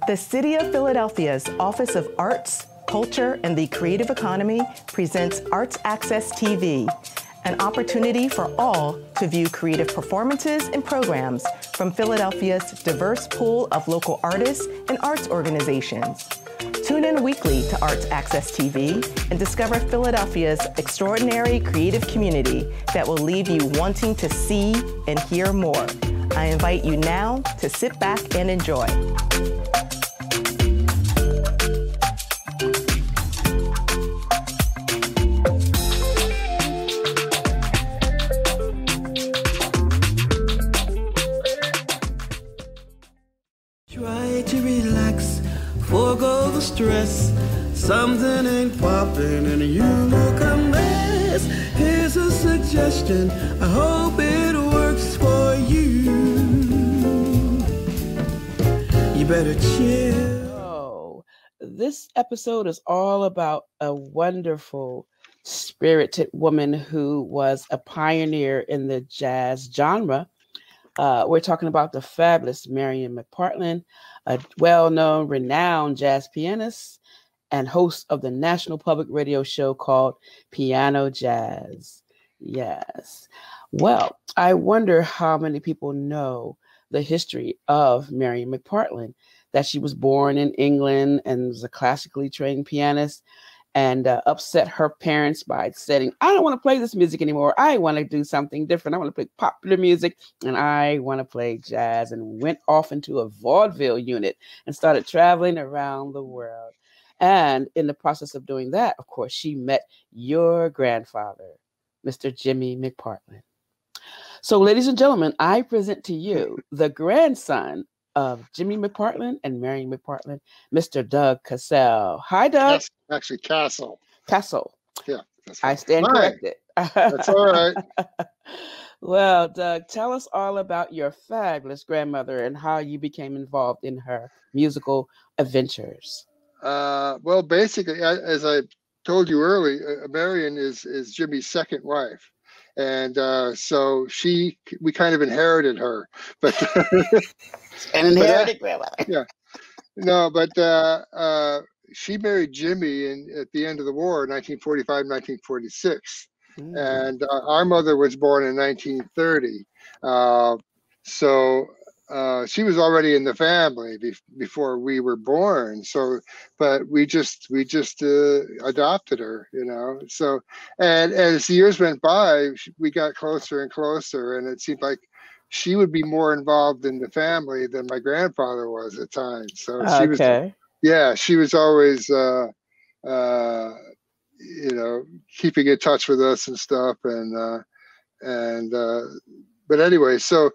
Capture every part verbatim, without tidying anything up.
The City of Philadelphia's Office of Arts, Culture, and the Creative Economy presents Arts Access T V, an opportunity for all to view creative performances and programs from Philadelphia's diverse pool of local artists and arts organizations. Tune in weekly to Arts Access T V and discover Philadelphia's extraordinary creative community that will leave you wanting to see and hear more. I invite you now to sit back and enjoy. Try to relax, forego the stress. Something ain't popping and you look a mess. Here's a suggestion, I hope it works for you. You better chill. Oh, this episode is all about a wonderful, spirited woman who was a pioneer in the jazz genre. Uh, we're talking about the fabulous Marian McPartland, a well-known, renowned jazz pianist and host of the national public radio show called Piano Jazz. Yes. Well, I wonder how many people know the history of Marian McPartland, that she was born in England and was a classically trained pianist, and uh, upset her parents by saying, I don't want to play this music anymore. I want to do something different. I want to play popular music and I want to play jazz, and went off into a vaudeville unit and started traveling around the world. And in the process of doing that, of course, she met your grandfather, Mister Jimmy McPartland. So, ladies and gentlemen, I present to you the grandson of Jimmy McPartland and Marian McPartland, Mister Doug Cassell. Hi, Doug. Yes, actually, Castle. Castle. Yeah. That's right. I stand Hi. corrected. That's all right. Well, Doug, tell us all about your fabulous grandmother and how you became involved in her musical adventures. Uh, well, basically, as I told you earlier, Marian is is Jimmy's second wife. And uh, so she, we kind of inherited her, but an inherited grandmother. Yeah, no, but uh, uh, she married Jimmy in at the end of the war, nineteen forty-five, nineteen forty-six, mm. and uh, our mother was born in nineteen thirty. Uh, so uh, she was already in the family be- before we were born. So, but we just we just uh, adopted her, you know. So, and as the years went by, we got closer and closer, and it seemed like she would be more involved in the family than my grandfather was at times. So she okay. was, yeah, she was always, uh, uh, you know, keeping in touch with us and stuff, and uh, and uh, but anyway, so.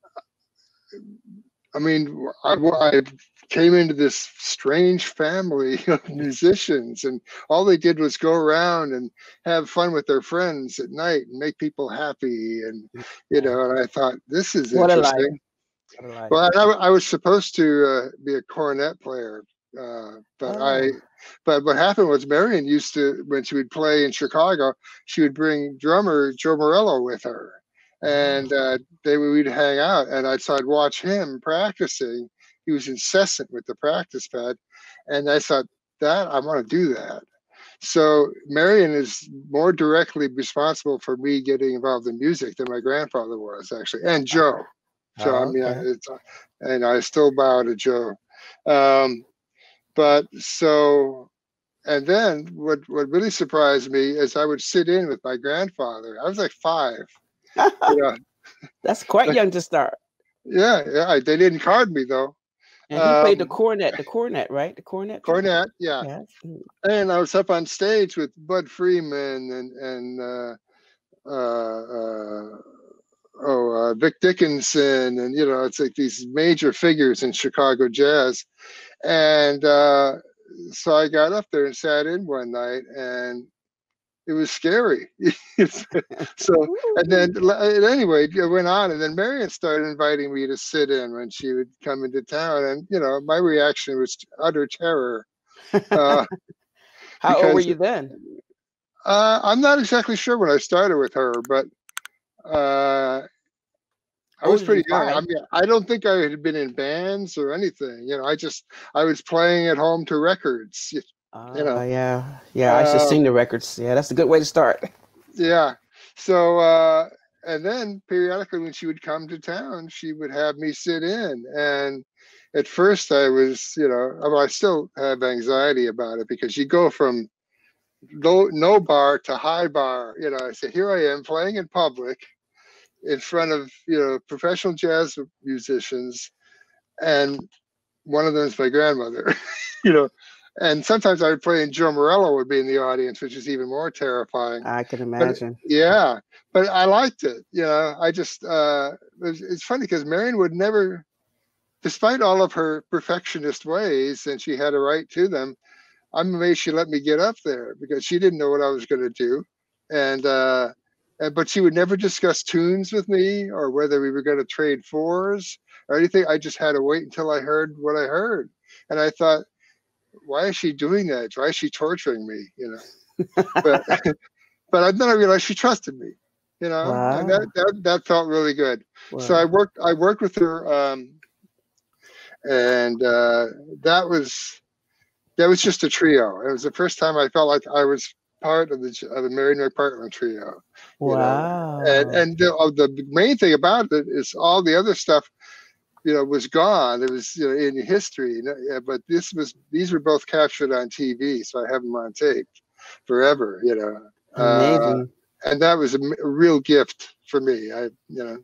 I mean, I, I came into this strange family of musicians, and all they did was go around and have fun with their friends at night and make people happy. And, you know, and I thought, this is what interesting. A life. What a life. Well, I, I was supposed to uh, be a cornet player, uh, but oh. I, but what happened was Marian used to, when she would play in Chicago, she would bring drummer Joe Morello with her. And uh, they would hang out, and I'd, so I'd watch him practicing. He was incessant with the practice pad, and I thought, that I want to do that. So Marian is more directly responsible for me getting involved in music than my grandfather was, actually, and Joe. So oh, I mean, okay. it's, and I still bow to Joe. Um, but so, and then what what really surprised me is I would sit in with my grandfather. I was like five. Yeah. That's quite young to start. Yeah, yeah. They didn't card me though. And he um, played the cornet, the cornet, right? The cornet. Cornet, yeah. Yes. And I was up on stage with Bud Freeman and and uh, uh, uh, oh uh, Vic Dickinson, and you know, it's like these major figures in Chicago jazz. And uh, so I got up there and sat in one night, and it was scary. So, and then anyway, it went on, and then Marian started inviting me to sit in when she would come into town, and you know, my reaction was utter terror. Uh, How because, old were you then? Uh, I'm not exactly sure when I started with her, but uh, I was older than pretty young. I five. mean, I don't think I had been in bands or anything. You know, I just I was playing at home to records. You Uh, you know, yeah, yeah. I used to uh, sing the records. Yeah, that's a good way to start. yeah. So uh, and then periodically when she would come to town, she would have me sit in. And at first I was, you know, well, I still have anxiety about it because you go from low, no bar to high bar. You know, I say, here I am playing in public in front of, you know, professional jazz musicians, and one of them is my grandmother. You know, and sometimes I would play and Joe Morello would be in the audience, which is even more terrifying. I can But imagine. yeah, but I liked it. You know, I just uh, it was, it's funny because Marian would never, despite all of her perfectionist ways, and she had a right to them. I'm amazed she let me get up there because she didn't know what I was going to do, and uh, and but she would never discuss tunes with me or whether we were going to trade fours or anything. I just had to wait until I heard what I heard, and I thought, why is she doing that? Why is she torturing me? You know, but but then I realized she trusted me. You know, and that Wow. that that felt really good. So I Wow. worked I worked with her, um, and uh, that was. That was just a trio. It was the first time I felt like I was part of the of the Marian McPartland trio, you know. And Wow. and the, uh, the main thing about it is all the other stuff, you know, was gone. It was, you know, in history. You know, yeah, but this was these were both captured on T V, so I have them on tape forever. You know, uh, Amazing. and that was a, a real gift for me. I, you know,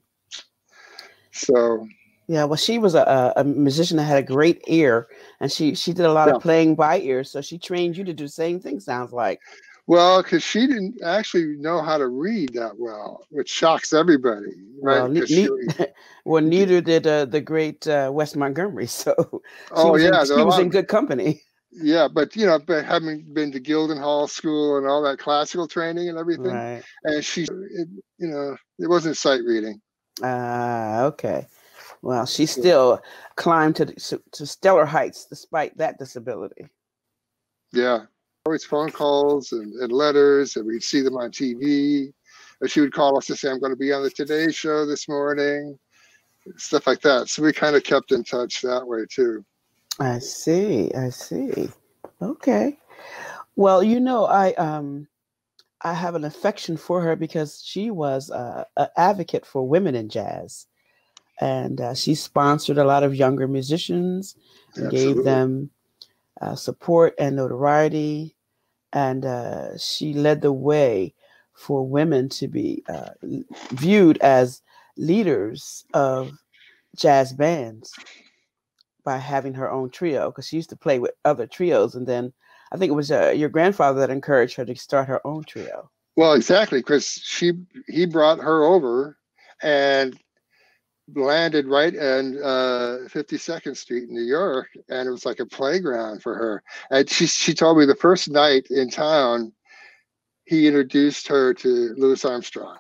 so. Yeah, well, she was a, a musician that had a great ear, and she she did a lot Yeah. of playing by ear. So she trained you to do the same thing. Sounds like. Well, because she didn't actually know how to read that well, which shocks everybody, right? Well, ne- Because she, ne- well, neither did uh, the great uh, Wes Montgomery. So she oh was in yeah, there are she a was lot in of, good company. yeah, but you know, but having been to Guildhall School and all that classical training and everything, Right. and she, it, you know, it wasn't sight reading. Ah, okay. Well, she So, still climbed to the- to stellar heights despite that disability. yeah, always phone calls and, and letters, and we'd see them on T V. Or she would call us to say, "I'm going to be on the Today Show this morning," stuff like that. So we kind of kept in touch that way too. I see. I see. Okay. Well, you know, I um I have an affection for her because she was uh, an advocate for women in jazz, and uh, she sponsored a lot of younger musicians and gave Absolutely. them uh, support and notoriety, and uh, she led the way for women to be uh, viewed as leaders of jazz bands by having her own trio, because she used to play with other trios, and then I think it was uh, your grandfather that encouraged her to start her own trio. Well, exactly, because she he brought her over and landed right in uh, fifty-second Street in New York, and it was like a playground for her. And she she told me the first night in town, he introduced her to Louis Armstrong,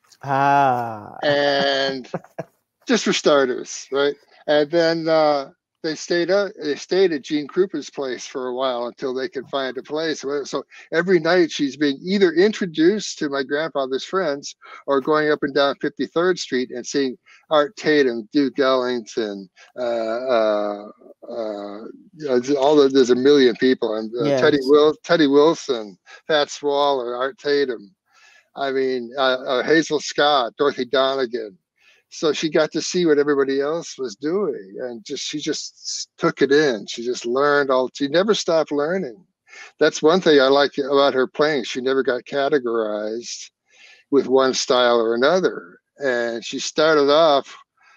Ah, and just for starters, right? And then uh, they stayed up. They stayed at Gene Krupa's place for a while until they could find a place. So every night she's being either introduced to my grandfather's friends or going up and down fifty-third Street and seeing Art Tatum, Duke Ellington, uh, uh, uh, all the, there's a million people, and uh, Teddy yes. Will, Teddy Wilson, Fats Waller, Art Tatum. I mean, uh, uh, Hazel Scott, Dorothy Donegan. So she got to see what everybody else was doing, and just she just took it in. She just learned all. She never stopped learning. That's one thing I like about her playing. She never got categorized with one style or another, and she started off,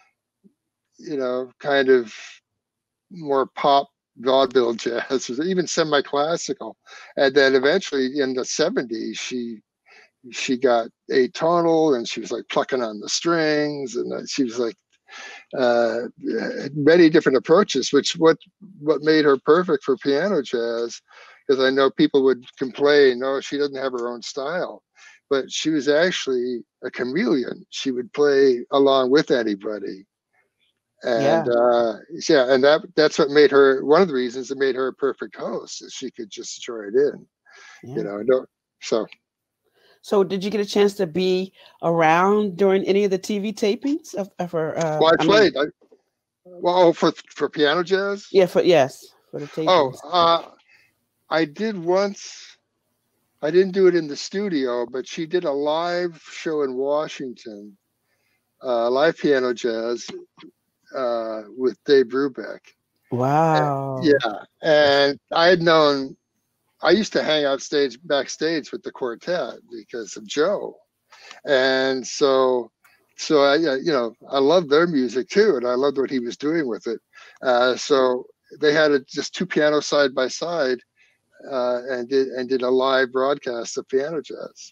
you know, kind of more pop vaudeville jazz, even semi-classical, and then eventually in the seventies she she got atonal, and she was like plucking on the strings, and she was like uh, many different approaches, which what what made her perfect for piano jazz, because I know people would complain, no, she doesn't have her own style, but she was actually a chameleon. She would play along with anybody, and Yeah. uh, yeah, and that that's what made her one of the reasons that made her a perfect host, is she could just join in, Yeah. you know. Don't, so. So did you get a chance to be around during any of the T V tapings of, of her? Uh, Well, I I played. mean, I, well, for for piano jazz. yeah, for yes, for the Oh, tapings. uh, I did once. I didn't do it in the studio, but she did a live show in Washington, uh, live piano jazz uh, with Dave Brubeck. Wow. Yeah, and I had known. I used to hang out stage backstage with the quartet because of Joe, and so so I uh, you know I loved their music too, and I loved what he was doing with it. Uh, so they had a, just two pianos side by side, uh, and did and did a live broadcast of piano jazz.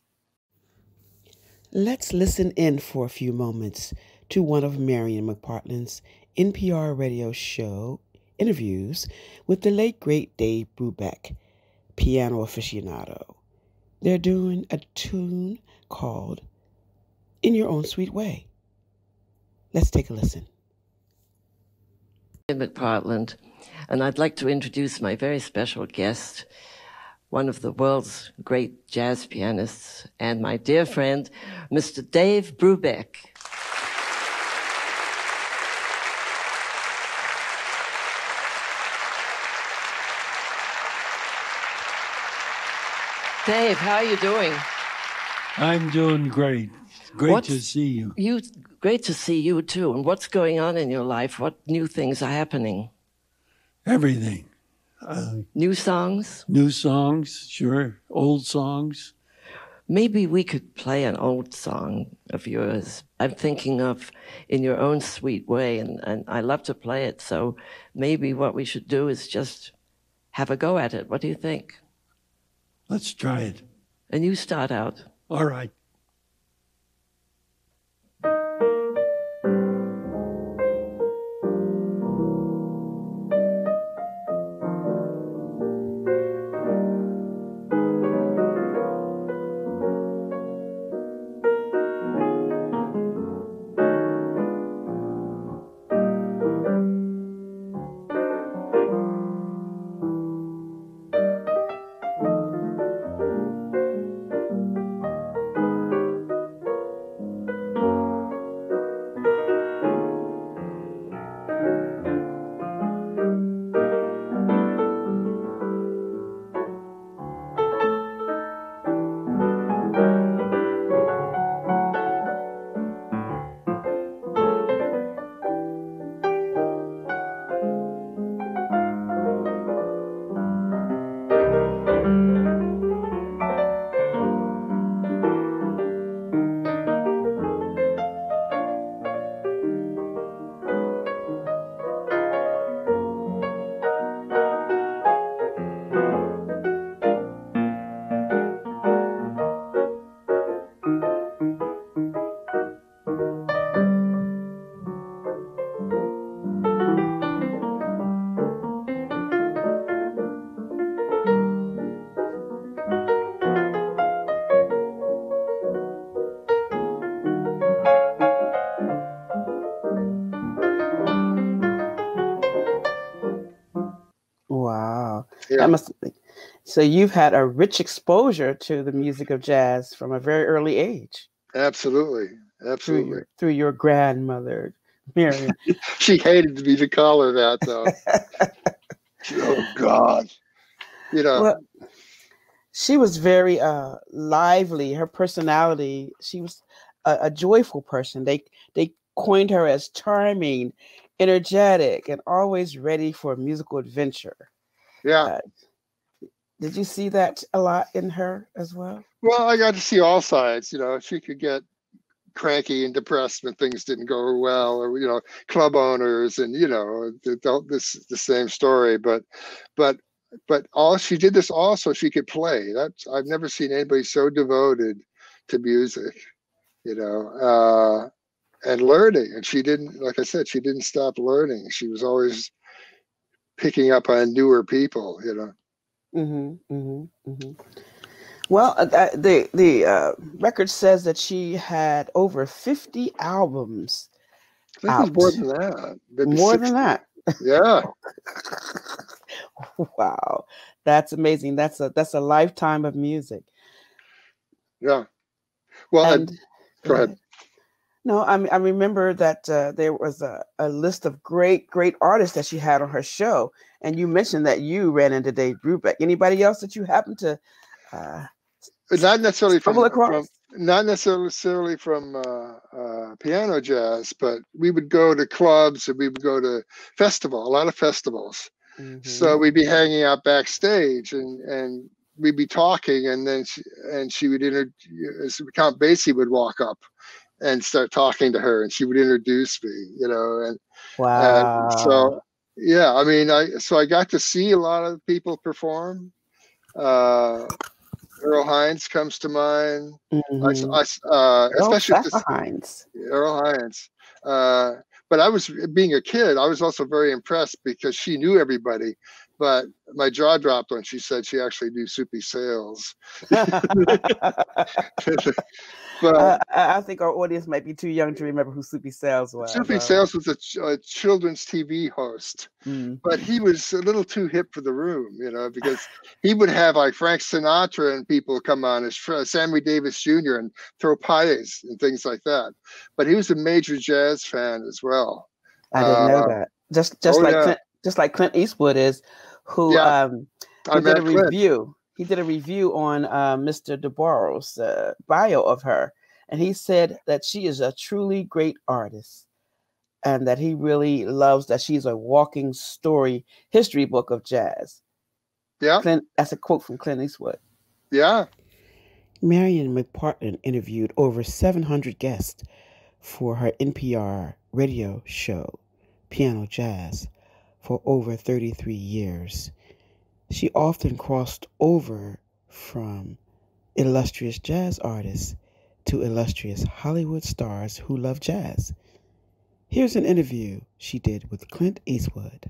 Let's listen in for a few moments to one of Marian McPartland's N P R radio show interviews with the late great Dave Brubeck, piano aficionado. They're doing a tune called In Your Own Sweet Way. Let's take a listen. McPartland, and I'd like to introduce my very special guest, one of the world's great jazz pianists, and my dear friend, Mister Dave Brubeck. Dave, how are you doing? I'm doing great. Great What's, to see you. You. Great to see you, too. And what's going on in your life? What new things are happening? Everything. Uh, new songs? New songs, sure. Old songs. Maybe we could play an old song of yours. I'm thinking of In Your Own Sweet Way, and, and I love to play it. So maybe what we should do is just have a go at it. What do you think? Let's try it. And you start out. All right. Wow. Yeah. That must be. So you've had a rich exposure to the music of jazz from a very early age. Absolutely, Through absolutely. your, through your grandmother, Marian. She hated me to call her that, though. Oh God, you know. Well, she was very uh, lively. Her personality. She was a, a joyful person. They they coined her as charming, energetic, and always ready for musical adventure. Yeah. Uh, did you see that a lot in her as well? Well, I got to see all sides. You know, she could get cranky and depressed when things didn't go well, or you know, club owners, and you know, the, this the same story. But, but, but all she did this all so she could play. That's I've never seen anybody so devoted to music. You know, uh, and learning. And she didn't, like I said, she didn't stop learning. She was always picking up on newer people. You know. Mm-hmm, mm-hmm, mm-hmm. Well, uh, the the uh, record says that she had over fifty albums. I think out. it was more than that. Maybe More sixty. than that. Yeah. Wow, that's amazing. That's a that's a lifetime of music. Yeah. Well, And go ahead. No, I mean, I remember that uh, there was a, a list of great, great artists that she had on her show. And you mentioned that you ran into Dave Brubeck. Anybody else that you happen to uh, Not necessarily from, stumble across? from not necessarily from uh, uh, piano jazz, but we would go to clubs and we would go to festival, a lot of festivals. Mm-hmm. So we'd be hanging out backstage, and and we'd be talking, and then she, and she would introduce Count Basie would walk up and start talking to her, and she would introduce me, you know, and Wow. and so yeah, I mean, I so I got to see a lot of people perform. Uh, Earl Hines comes to mind. Mm-hmm. I, I, uh, especially Earl Hines. Earl Hines. Uh, but I was, being a kid, I was also very impressed because she knew everybody. But my jaw dropped when she said she actually knew Soupy Sales. But uh, I think our audience might be too young to remember who Soupy Sales was. Soupy uh, Sales was a, ch- a children's T V host, mm. but he was a little too hip for the room, you know, because he would have like Frank Sinatra and people come on as uh, Sammy Davis Junior and throw pies and things like that. But he was a major jazz fan as well. I didn't know Uh, that. Just just oh, like yeah. Clint, just like Clint Eastwood is, who Yeah, um I who did met a Clint. review. He did a review on uh, Mister DeBarro's uh, bio of her, and he said that she is a truly great artist, and that he really loves that she's a walking story history book of jazz. Yeah, Clint, that's a quote from Clint Eastwood. Yeah. Marian McPartland interviewed over seven hundred guests for her N P R radio show, Piano Jazz, for over thirty-three years. She often crossed over from illustrious jazz artists to illustrious Hollywood stars who love jazz. Here's an interview she did with Clint Eastwood.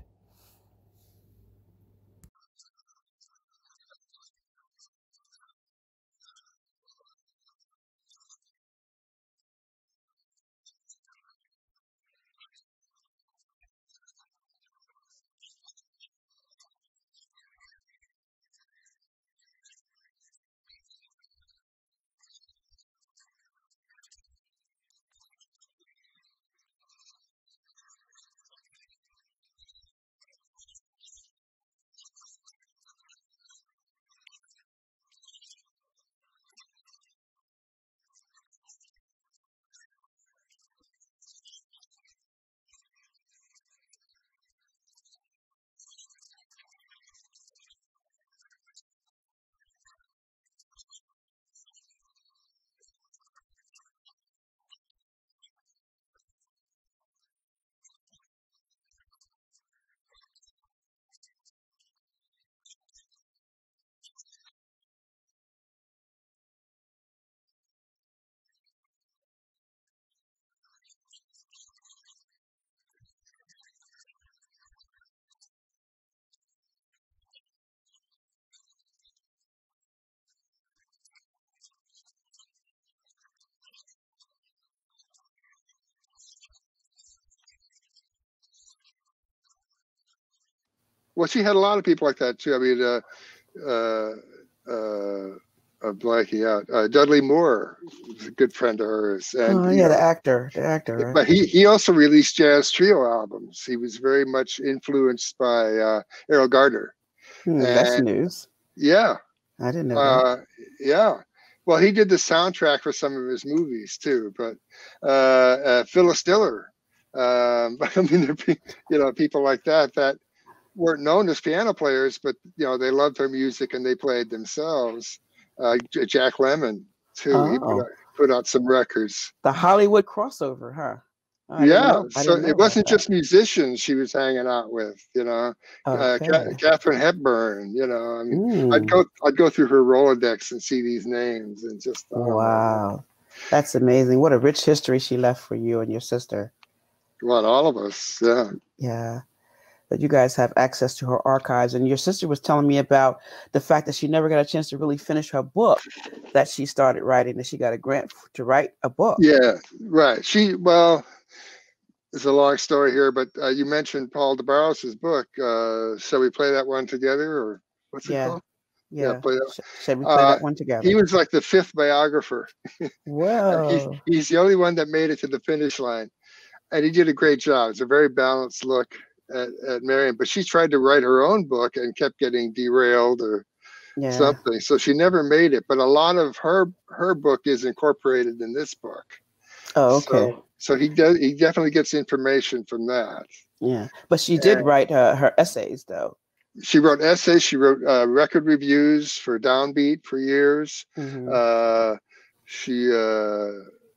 Well, she had a lot of people like that too. I mean, uh, uh, uh, I'm blanking out. Uh, Dudley Moore was a good friend of hers, and Oh, you yeah, know, the actor, the actor, right? but he he also released jazz trio albums. He was very much influenced by uh, Errol Gardner. Hmm, that's And news. yeah, I didn't know that. uh, yeah. Well, he did the soundtrack for some of his movies too. But uh, uh, Phyllis Diller, um, I mean, there be, you know, people like that that weren't known as piano players, but you know, they loved her music and they played themselves. Uh, J- Jack Lemmon too. He put Oh, out, put out some records. the Hollywood crossover, huh? Oh, I didn't Yeah, know. I so didn't know it about wasn't that. just musicians she was hanging out with, you know. Uh, Ca- Okay. Catherine Hepburn, you know. I mean, Mm. I'd go, I'd go through her Rolodex and see these names, and just oh, my God. Wow. That's amazing. What a rich history she left for you and your sister. Well, all of us, yeah. Yeah. That you guys have access to her archives. And your sister was telling me about the fact that she never got a chance to really finish her book that she started writing, that she got a grant f- to write a book. Yeah, right. She, well, it's a long story here, but uh, you mentioned Paul DeBarros's book. Uh, shall we play that one together, or what's it Yeah. called? Yeah. Yeah, play, Sh- Should we play uh, that one together? he was like the fifth biographer. he's Whoa. he's the only one that made it to the finish line, and he did a great job. It's a very balanced look at, at Marian, but she tried to write her own book and kept getting derailed or Yeah. something, so she never made it. But a lot of her her book is incorporated in this book. Oh, okay. So, so he does. He definitely gets information from that. Yeah, but she did And write uh, her essays, though. she wrote essays. She wrote uh, record reviews for Downbeat for years. Mhm. Uh, she uh,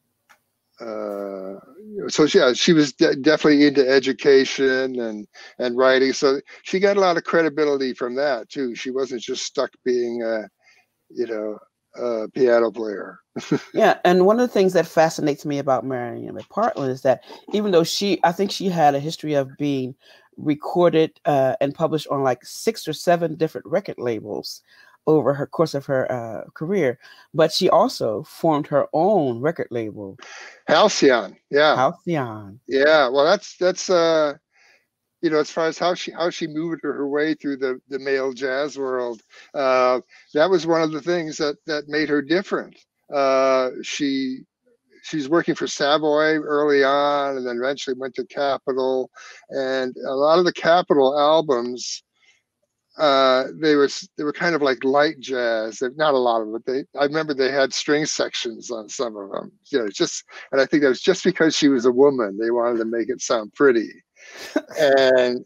uh, so yeah, she was de- definitely into education and and writing. So she got a lot of credibility from that too. She wasn't just stuck being a, you know, a piano player. Yeah, and one of the things that fascinates me about Marian McPartland is that even though she, I think she had a history of being recorded uh, and published on like six or seven different record labels over her course of her uh, career, but she also formed her own record label, Halcyon, yeah, Halcyon. yeah. Well, that's that's uh, you know, as far as how she how she moved her way through the the male jazz world, uh, that was one of the things that that made her different. Uh, she she's working for Savoy early on, and then eventually went to Capitol, and a lot of the Capitol albums, uh, they were they were kind of like light jazz. Not a lot of it. They I remember they had string sections on some of them. You know, just and I think that was just because she was a woman. They wanted to make it sound pretty, and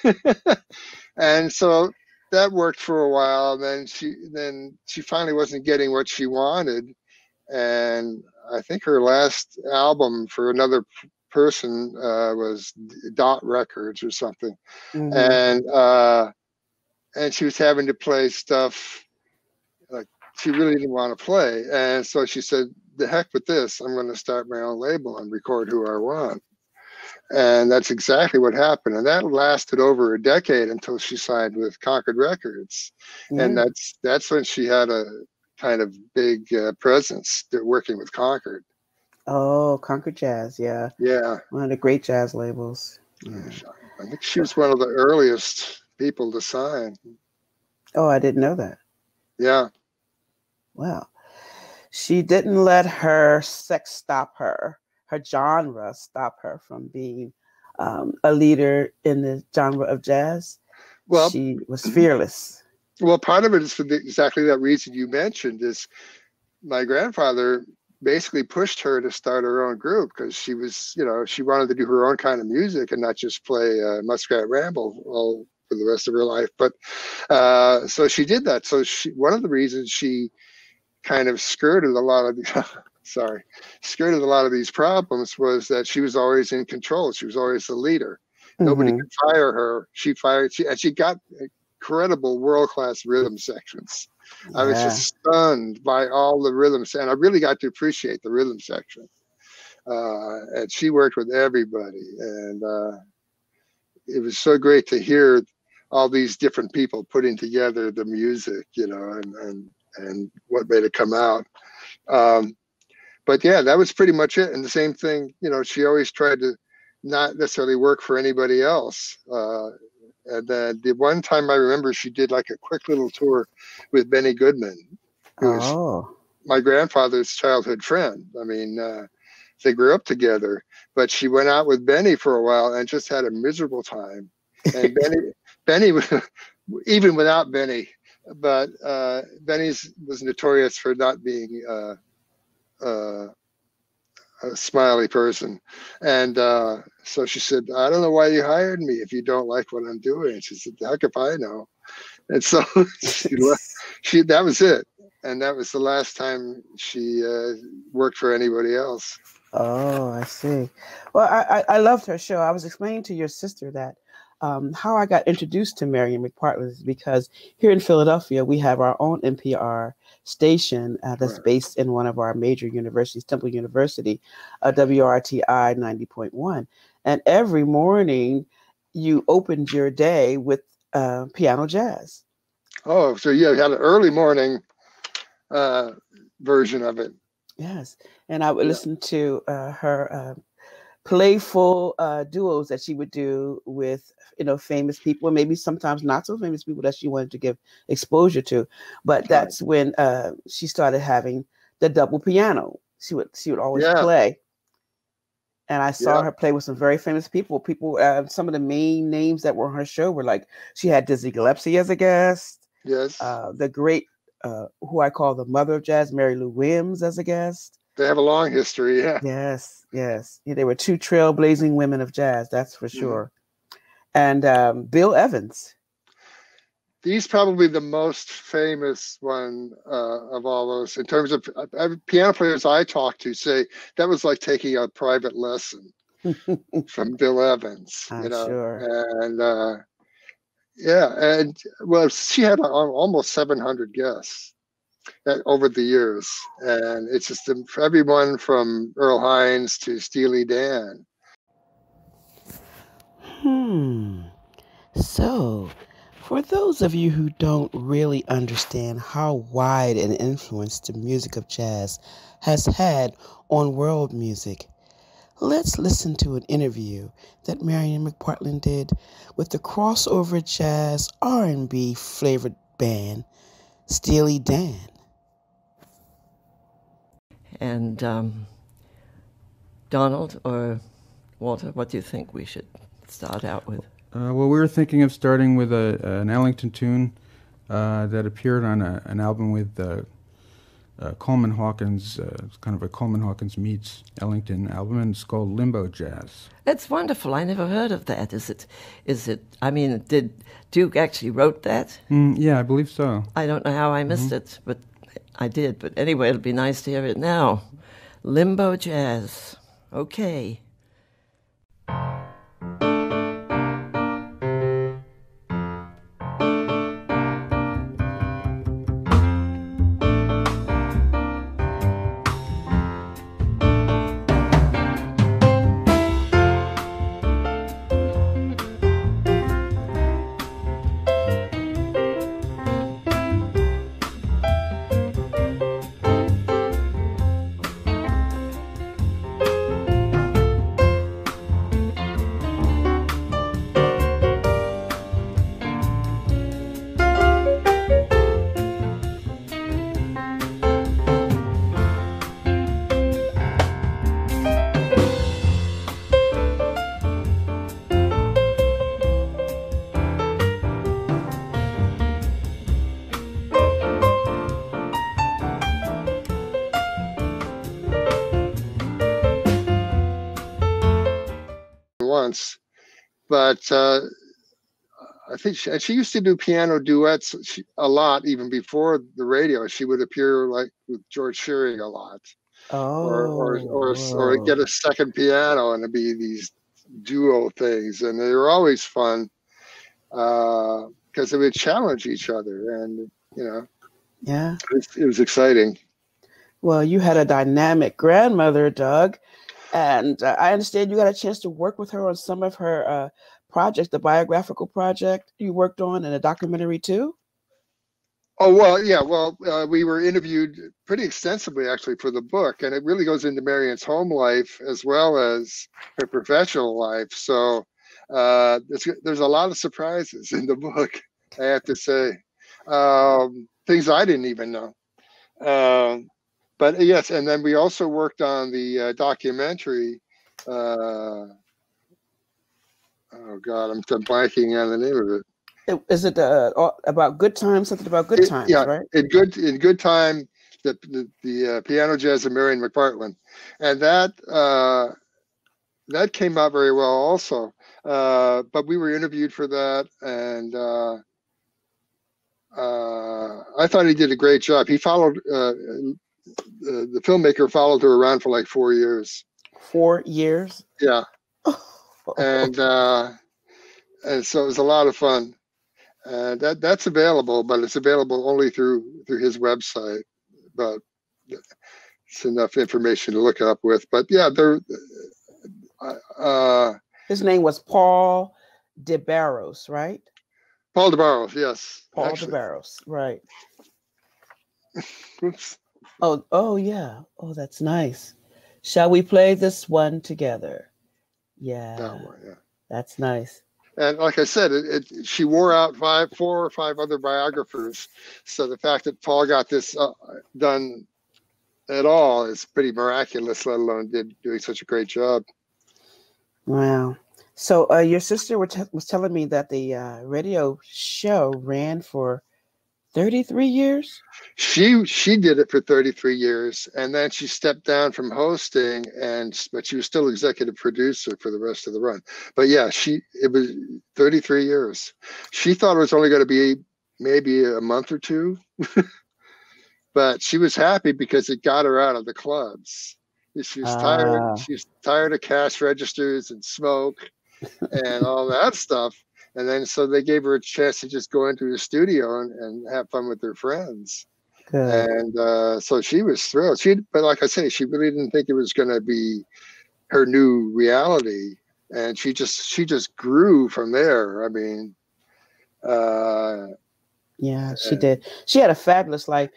and so that worked for a while. And then she then she finally wasn't getting what she wanted, and I think her last album for another person uh, was Dot Records or something, Mhm. and uh, and she was having to play stuff like she really didn't want to play, and so she said, "The heck with this! I'm going to start my own label and record who I want." And that's exactly what happened, and that lasted over a decade until she signed with Concord Records, Yeah. and that's that's when she had a kind of big uh, presence working with Concord. Oh, Concord Jazz, yeah. Yeah. One of the great jazz labels. Yeah. I think she was one of the earliest people to sign. Oh, I didn't know that. Yeah. Wow. She didn't let her sex stop her, her genre stop her from being um, a leader in the genre of jazz. Well, she was fearless. Well, part of it is for the, exactly that reason you mentioned. Is my grandfather basically pushed her to start her own group because she was, you know, she wanted to do her own kind of music and not just play uh, Muskrat Ramble all for the rest of her life. But uh, so she did that. So she, one of the reasons she kind of skirted a lot of the, sorry, skirted a lot of these problems was that she was always in control. She was always the leader. Mm-hmm. Nobody could fire her. She fired, she, and she got incredible world-class rhythm sections. Yeah. I was just stunned by all the rhythms, and I really got to appreciate the rhythm section. Uh, and she worked with everybody, and uh, it was so great to hear all these different people putting together the music, you know, and and and what made it come out. Um, but yeah, that was pretty much it. And the same thing, you know, she always tried to not necessarily work for anybody else. Uh, And then the one time I remember she did like a quick little tour with Benny Goodman, who was oh. my grandfather's childhood friend. I mean, uh, they grew up together, but she went out with Benny for a while and just had a miserable time. And Benny, Benny, even without Benny, but uh, Benny's was notorious for not being uh, uh, a smiley person. And uh, so she said, I don't know why you hired me if you don't like what I'm doing. She said, heck if I know. And so she, she that was it. And that was the last time she uh, worked for anybody else. Oh, I see. Well, I, I, I loved her show. I was explaining to your sister that um, how I got introduced to Marian McPartland is because here in Philadelphia, we have our own N P R station uh, that's right. based in one of our major universities, Temple University, uh, W R T I ninety point one. And every morning you opened your day with uh, piano jazz. Oh, so you had an early morning uh, version of it. Yes. And I would yeah. listen to uh, her uh, playful uh, duos that she would do with, you know, famous people, and maybe sometimes not so famous people that she wanted to give exposure to. But that's right. when uh, she started having the double piano. She would she would always yeah. play. And I saw yeah. her play with some very famous people. People, uh, some of the main names that were on her show were like, she had Dizzy Gillespie as a guest. Yes. Uh, the great, uh, who I call the mother of jazz, Mary Lou Williams as a guest. They have a long history, yeah. Yes, yes. Yeah, they were two trailblazing women of jazz, that's for sure. Mm. And um, Bill Evans. He's probably the most famous one uh, of all those. In terms of uh, piano players I talk to say that was like taking a private lesson from Bill Evans. I'm you know, sure. And uh, yeah, and well, she had almost seven hundred guests over the years, and it's just everyone from Earl Hines to Steely Dan. Hmm. So, for those of you who don't really understand how wide an influence the music of jazz has had on world music, let's listen to an interview that Marian McPartland did with the crossover jazz R and B flavored band Steely Dan. And um, Donald or Walter, what do you think we should start out with? Uh, well, we were thinking of starting with a, an Ellington tune uh, that appeared on a, an album with uh, uh, Coleman Hawkins. Uh, it's kind of a Coleman Hawkins meets Ellington album, and it's called Limbo Jazz. That's wonderful. I never heard of that. Is it? Is it? I mean, did Duke actually wrote that? Mm, yeah, I believe so. I don't know how I missed mm-hmm. it, but I did. But anyway, it'll be nice to hear it now. Limbo Jazz. Okay. Once, but uh, I think she, she used to do piano duets she, a lot, even before the radio. She would appear like with George Shearing a lot, oh, or or or, or get a second piano and it'd be these duo things, and they were always fun because uh, they would challenge each other, and you know, yeah, it was, it was exciting. Well, you had a dynamic grandmother, Doug. And uh, I understand you got a chance to work with her on some of her uh, projects, the biographical project you worked on, and a documentary too? Oh, well, yeah. Well, uh, we were interviewed pretty extensively, actually, for the book. And it really goes into Marian's home life as well as her professional life. So uh, there's, there's a lot of surprises in the book, I have to say. Um, things I didn't even know. Um, But yes, and then we also worked on the uh, documentary. Uh, oh God, I'm, I'm blanking on the name of it. Is it uh, about good times? Something about good it, times, yeah, right? in good in good time, the the, the uh, piano jazz of Marian McPartland, and that uh, that came out very well also. Uh, but we were interviewed for that, and uh, uh, I thought he did a great job. He followed. Uh, Uh, the filmmaker followed her around for like four years. Four years? Yeah. and uh, and so it was a lot of fun. Uh, that that's available, but it's available only through through his website. But it's enough information to look up with. But yeah, there. Uh, his name was Paul DeBarros, right? Paul DeBarros, yes. Paul actually. DeBarros, right? Oops. Oh, oh yeah. Oh, that's nice. Shall we play this one together? Yeah. That one, yeah. That's nice. And like I said, it, it, she wore out five, four or five other biographers. So the fact that Paul got this uh, done at all is pretty miraculous, let alone did doing such a great job. Wow. So uh, your sister were t- was telling me that the uh, radio show ran for thirty-three years? She she did it for thirty-three years, and then she stepped down from hosting, and but she was still executive producer for the rest of the run. But yeah, she it was thirty-three years. She thought it was only going to be maybe a month or two, but she was happy because it got her out of the clubs. She was tired. Ah. She was tired of cash registers and smoke and all that stuff. And then so they gave her a chance to just go into the studio and, and have fun with her friends. Good. And uh, so she was thrilled. She, but like I say, she really didn't think it was going to be her new reality. And she just she just grew from there. I mean, uh, yeah, she did. She had a fabulous life.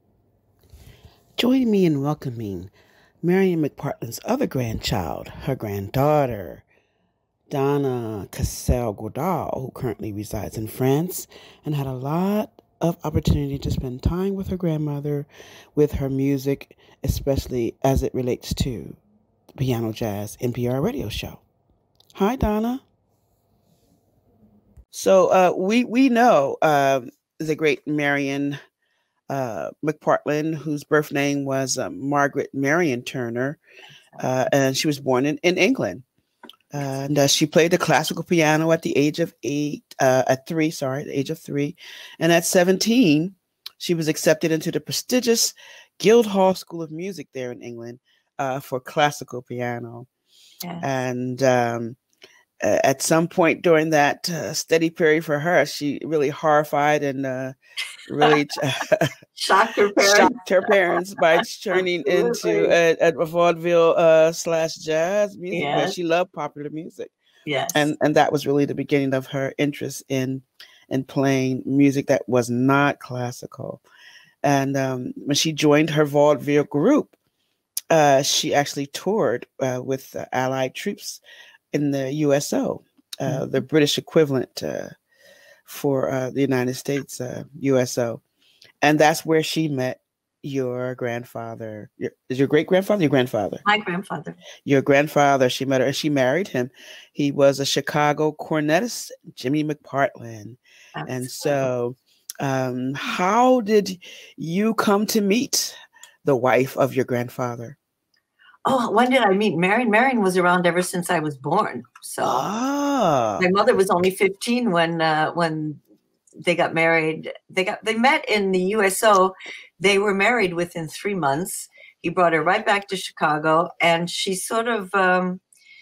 Join me in welcoming Marian McPartland's other grandchild, her granddaughter, Donna Cassel-Godal, who currently resides in France and had a lot of opportunity to spend time with her grandmother, with her music, especially as it relates to the Piano Jazz N P R radio show. Hi, Donna. So uh, we we know uh, the great Marian uh, McPartland, whose birth name was uh, Margaret Marian Turner, uh, and she was born in, in England. Uh, and uh, she played the classical piano at the age of eight, uh, at three, sorry, the age of three. And at seventeen, she was accepted into the prestigious Guildhall School of Music there in England uh, for classical piano. Yes. And um, uh, at some point during that uh, steady period for her, she really horrified and uh, really shocked her parents. Shocked her parents by turning into a, a vaudeville uh, slash jazz music. Yes. Where she loved popular music. Yes, and and that was really the beginning of her interest in in playing music that was not classical. And um, when she joined her vaudeville group, uh, she actually toured uh, with uh, Allied troops in the U S O, uh, mm-hmm. the British equivalent uh, for uh, the United States uh, U S O. And that's where she met your grandfather. Your, is your great grandfather? Your grandfather? My grandfather. Your grandfather. She met her and she married him. He was a Chicago cornetist, Jimmy McPartland. Absolutely. And so, um, how did you come to meet the wife of your grandfather? Oh, when did I meet Marian? Marian was around ever since I was born. So ah. my mother was only fifteen when uh, when. They got married. They got they met in the U S O. They were married within three months. He brought her right back to Chicago, and she sort of um,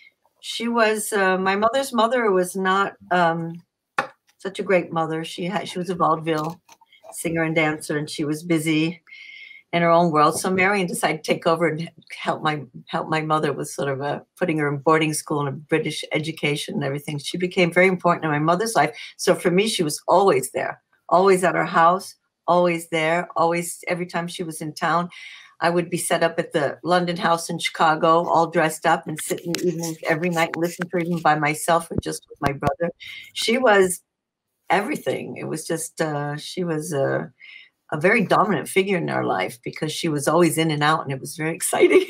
she was uh, my mother's mother was not um, such a great mother. She had she was a vaudeville singer and dancer, and she was busy in her own world. So Marian decided to take over and help my help my mother with sort of a, putting her in boarding school and a British education and everything. She became very important in my mother's life. So for me, she was always there, always at her house, always there, always every time she was in town. I would be set up at the London house in Chicago, all dressed up and sitting even every night and listen to her even by myself or just with my brother. She was everything. It was just, uh, she was a, a very dominant figure in our life because she was always in and out and it was very exciting.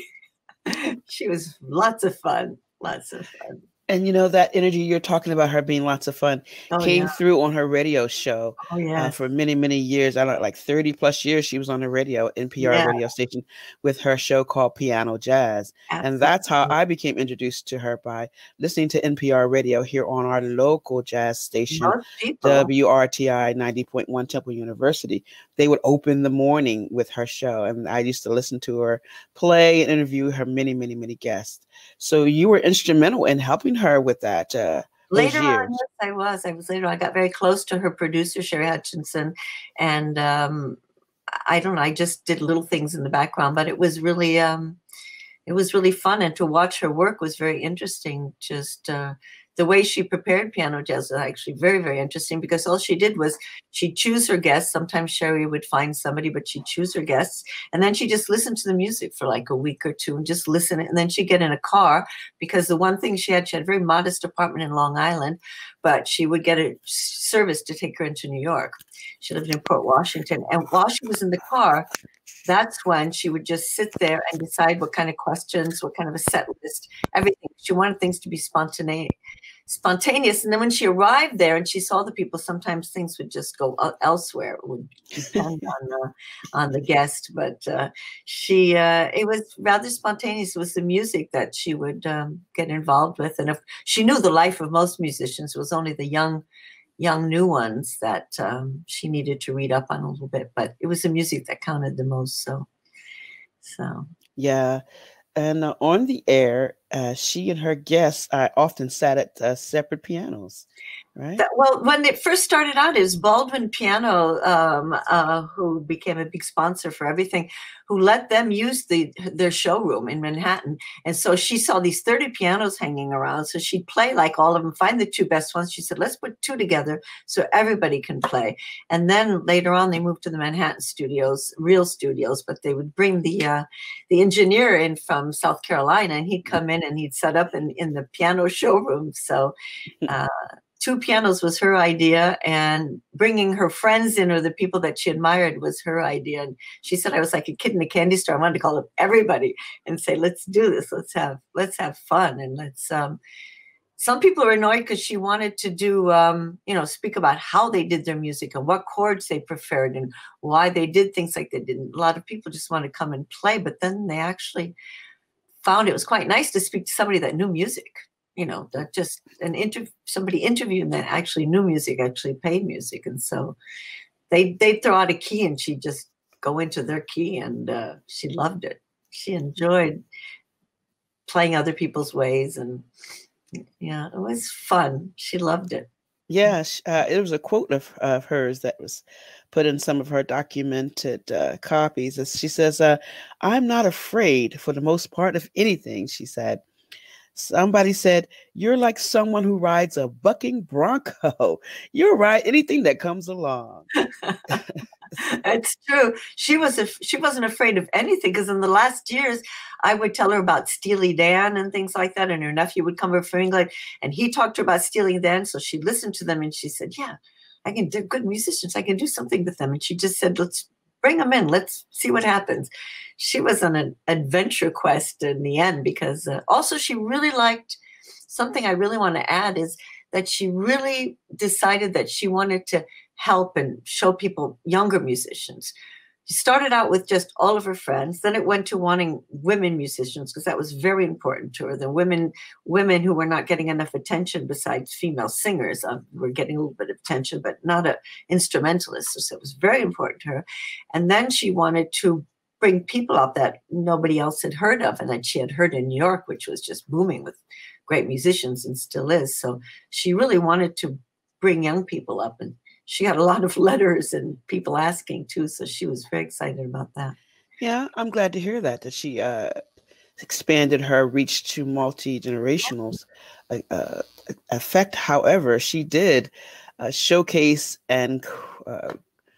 She was lots of fun, lots of fun. And you know, that energy you're talking about, her being lots of fun, oh, came yeah. through on her radio show. Oh, yeah. Uh, for many, many years. I don't know, like thirty plus years she was on the radio, N P R yeah. radio station with her show called Piano Jazz. Absolutely. And that's how I became introduced to her, by listening to N P R radio here on our local jazz station, W R T I ninety point one Temple University. They would open the morning with her show. And I used to listen to her play and interview her many, many, many guests. So you were instrumental in helping her with that. Uh, Later on, yes, I was. I was later. I got very close to her producer, Sherry Hutchinson, and um, I don't know. I just did little things in the background, but it was really, um, it was really fun, and to watch her work was very interesting. Just uh, the way she prepared piano jazz was actually very, very interesting, because all she did was she'd choose her guests. Sometimes Sherry would find somebody, but she'd choose her guests. And then she just listened to the music for like a week or two and just listen. And then she'd get in a car, because the one thing she had, she had a very modest apartment in Long Island, but she would get a service to take her into New York. She lived in Port Washington. And while she was in the car, that's when she would just sit there and decide what kind of questions, what kind of a set list, everything. She wanted things to be spontaneous. Spontaneous, and then when she arrived there and she saw the people, sometimes things would just go elsewhere. It would depend on the on the guest, but uh, she uh, it was rather spontaneous. It was the music that she would um, get involved with, and if she knew the life of most musicians, it was only the young, young new ones that um, she needed to read up on a little bit. But it was the music that counted the most. So, so yeah. And uh, on the air, uh, she and her guests uh, often sat at uh, separate pianos, right? That, well, when it first started out, it was Baldwin Piano, um, uh, who became a big sponsor for everything, who let them use the their showroom in Manhattan. And so she saw these thirty pianos hanging around. So she'd play like all of them, find the two best ones. She said, let's put two together so everybody can play. And then later on, they moved to the Manhattan studios, real studios, but they would bring the uh, the engineer in from South Carolina, and he'd come in and he'd set up in, in the piano showroom. So uh, two pianos was her idea, and bringing her friends in, or the people that she admired, was her idea. And she said, I was like a kid in a candy store. I wanted to call up everybody and say, let's do this. Let's have, let's have fun. And let's, um, some people are annoyed because she wanted to do, um, you know, speak about how they did their music and what chords they preferred and why they did things like they did. A lot of people just want to come and play, but then they actually found it was quite nice to speak to somebody that knew music, you know, that just an interview, somebody interviewed that actually knew music, actually played music. And so they, they'd throw out a key and she'd just go into their key, and uh, she loved it. She enjoyed playing other people's ways, and yeah, it was fun. She loved it. Yeah, uh, it was a quote of, of hers that was put in some of her documented uh, copies. She says, uh, I'm not afraid for the most part of anything, she said. Somebody said, you're like someone who rides a bucking bronco. You'll ride anything that comes along. It's true. She was a, she wasn't afraid of anything, because in the last years, I would tell her about Steely Dan and things like that, and her nephew would come over from England, and he talked to her about Steely Dan, so she listened to them, and she said, yeah, I can, they're good musicians. I can do something with them. And she just said, let's bring them in. Let's see what happens. She was on an adventure quest in the end, because uh, also she really liked, something I really want to add is that she really decided that she wanted to help and show people, younger musicians. She started out with just all of her friends. Then it went to wanting women musicians, because that was very important to her. The women, women who were not getting enough attention besides female singers uh, were getting a little bit of attention, but not a instrumentalist. So it was very important to her. And then she wanted to bring people up that nobody else had heard of, and that she had heard in New York, which was just booming with great musicians and still is. So she really wanted to bring young people up, and she got a lot of letters and people asking too. So she was very excited about that. Yeah, I'm glad to hear that, that she uh, expanded her reach to multi-generational uh, effect. However, she did uh, showcase and uh,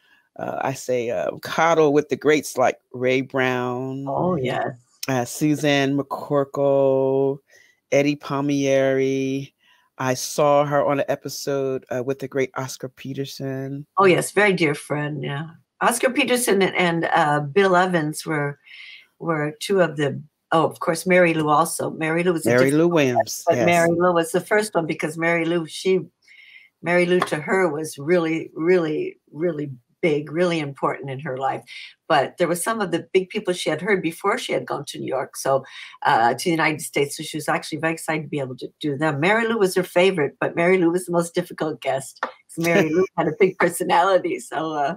uh, I say uh, coddle with the greats like Ray Brown. Oh, yes. Uh, Suzanne McCorkle, Eddie Palmieri. I saw her on an episode uh, with the great Oscar Peterson. Oh, yes. Very dear friend. Yeah. Oscar Peterson and, and uh, Bill Evans were were two of the, oh, of course, Mary Lou also. Mary Lou was Mary Lou Williams. But yes. Mary Lou was the first one, because Mary Lou, she, Mary Lou to her was really, really, really big, really important in her life. But there were some of the big people she had heard before she had gone to New York, so uh, to the United States. So she was actually very excited to be able to do them. Mary Lou was her favorite, but Mary Lou was the most difficult guest. Mary Lou had a big personality. So, uh,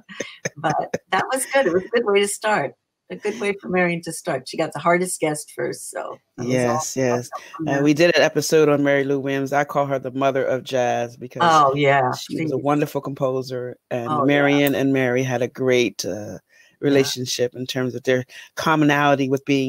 but that was good. It was a good way to start. A good way for Marian to start. She got the hardest guest first. So yes, yes. And we did an episode on Mary Lou Williams. I call her the mother of jazz, because oh yeah, she please. was a wonderful composer. And oh, Marian yeah. and Mary had a great uh, relationship yeah. in terms of their commonality with being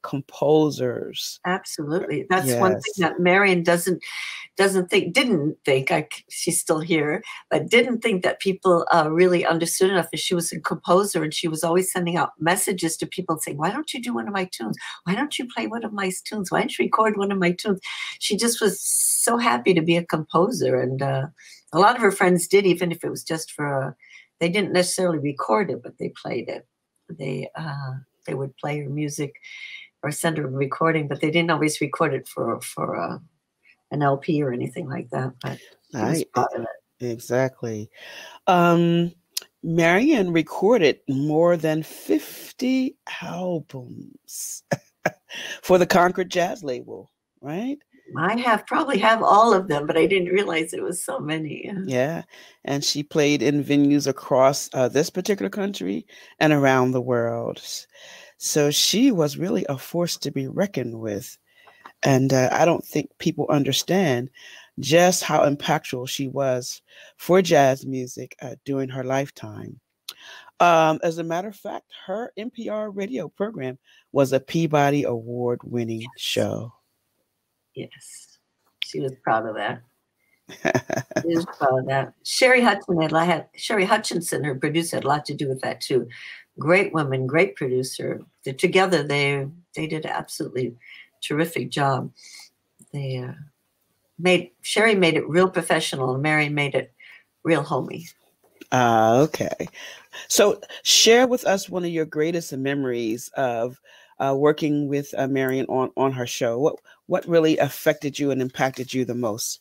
composers. Absolutely. That's Yes. one thing that Marian doesn't doesn't think, didn't think, I, she's still here, but didn't think that people uh, really understood enough that she was a composer, and she was always sending out messages to people saying, why don't you do one of my tunes? Why don't you play one of my tunes? Why don't you record one of my tunes? She just was so happy to be a composer. And uh, a lot of her friends did, even if it was just for, a, they didn't necessarily record it, but they played it. They, uh, they would play her music or send her a recording, but they didn't always record it for, for uh, an L P or anything like that. But she was proud of it. Exactly. Um, Marian recorded more than fifty albums for the Concord Jazz label, right? I have probably have all of them, but I didn't realize it was so many. Yeah. And she played in venues across uh, this particular country and around the world. So she was really a force to be reckoned with. And uh, I don't think people understand just how impactful she was for jazz music uh, during her lifetime. Um, as a matter of fact, her N P R radio program was a Peabody Award-winning Yes. show. Yes, she was proud of that. She was proud of that. Sherry Hutchinson had, had Sherry Hutchinson, her producer, had a lot to do with that too. Great woman, great producer. They're together, they they did an absolutely terrific job. They uh, made Sherry made it real professional, and Marian made it real homey. Ah, uh, okay. So share with us one of your greatest memories of uh, working with uh, Marian on, on her show. What what really affected you and impacted you the most?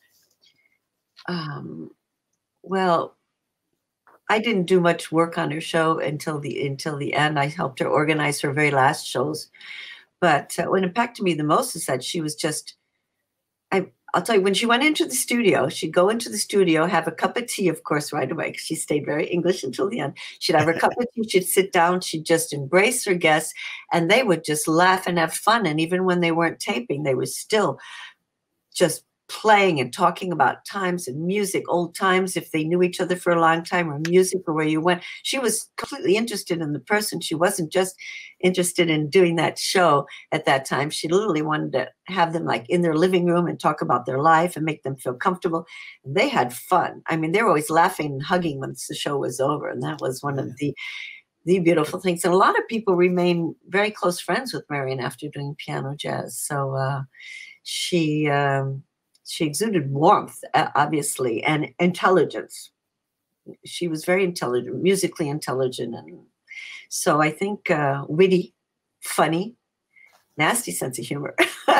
Um, well, I didn't do much work on her show until the until the end. I helped her organize her very last shows. But uh, what impacted me the most is that she was just, I, I'll tell you, when she went into the studio, she'd go into the studio, have a cup of tea, of course, right away, because she stayed very English until the end. She'd have her cup of tea, she'd sit down, she'd just embrace her guests, and they would just laugh and have fun. And even when they weren't taping, they were still just playing and talking about times and music, old times, if they knew each other for a long time, or music, or where you went. She was completely interested in the person. She wasn't just interested in doing that show at that time. She literally wanted to have them like in their living room and talk about their life and make them feel comfortable. And they had fun. I mean, they were always laughing and hugging once the show was over. And that was one of the the beautiful things. And a lot of people remain very close friends with Marian after doing piano jazz. So uh, she... Um, She exuded warmth, obviously, and intelligence. She was very intelligent, musically intelligent. And so I think uh, witty, funny, nasty sense of humor.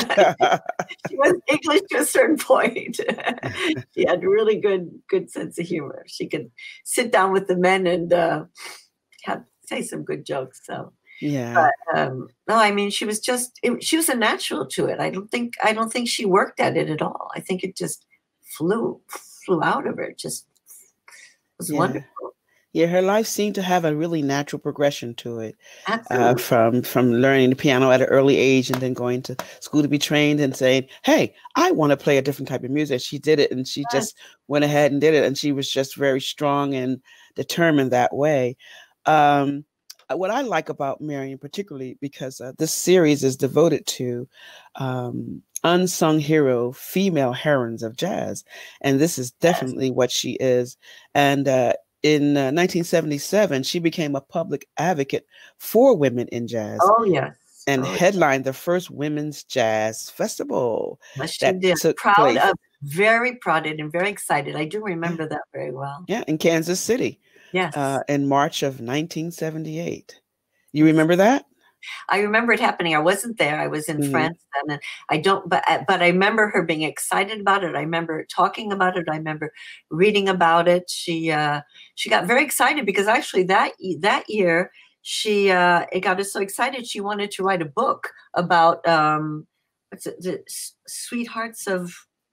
She was English to a certain point. She had really good, good sense of humor. She could sit down with the men and uh, have, say some good jokes. So. Yeah. But, um, no, I mean, she was just, it, she was a natural to it. I don't think, I don't think she worked at it at all. I think it just flew, flew out of her. It just was Yeah. wonderful. Yeah, her life seemed to have a really natural progression to it. Absolutely. Uh, from from learning the piano at an early age and then going to school to be trained and saying, hey, I want to play a different type of music. She did it, and she Yes. just went ahead and did it. And she was just very strong and determined that way. Um, what I like about Marian, particularly because uh, this series is devoted to um, unsung hero female heroines of jazz. And this is definitely yes. what she is. And uh, in uh, nineteen seventy-seven, she became a public advocate for women in jazz. Oh, yes. And oh, headlined the first Women's Jazz Festival. Yes, she did. Took proud place. of, very proud of and very excited. I do remember that very well. Yeah, in Kansas City. Yes. Uh, in March of nineteen seventy-eight. You remember that? I remember it happening. I wasn't there. I was in Mhm. France then, and I don't. But but I remember her being excited about it. I remember talking about it. I remember reading about it. She uh, she got very excited because actually that that year she uh, it got her so excited she wanted to write a book about um, what's it, the S- Sweethearts of